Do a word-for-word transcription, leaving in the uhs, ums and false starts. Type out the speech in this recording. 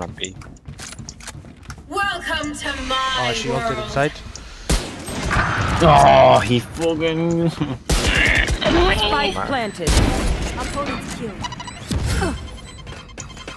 from B. Welcome to my Oh, she ulted world. inside. Oh, he fucking. Spike planted. Opponent's killed.